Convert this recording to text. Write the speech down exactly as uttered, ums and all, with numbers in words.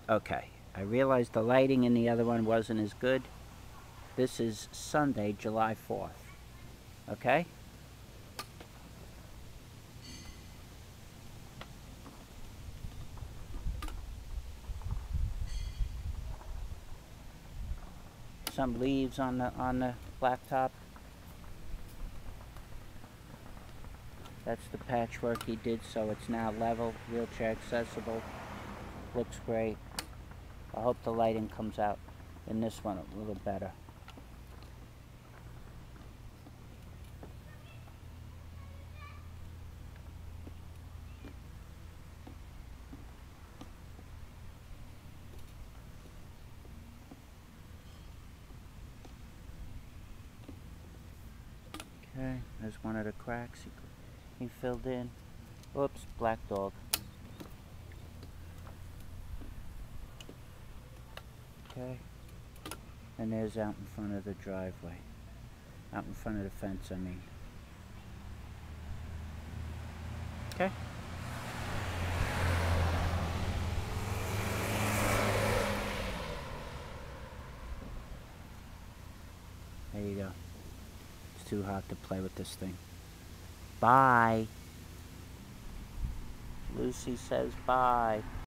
Okay, I realized the lighting in the other one wasn't as good. This is Sunday, July fourth. Okay? Some leaves on the on the blacktop. That's the patchwork he did, so it's now level, wheelchair accessible. Looks great. I hope the lighting comes out in this one a little better. Okay, there's one of the cracks he, he filled in. Oops, black dog. Okay, and there's out in front of the driveway. Out in front of the fence, I mean. Okay. There you go. It's too hot to play with this thing. Bye. Lucy says bye.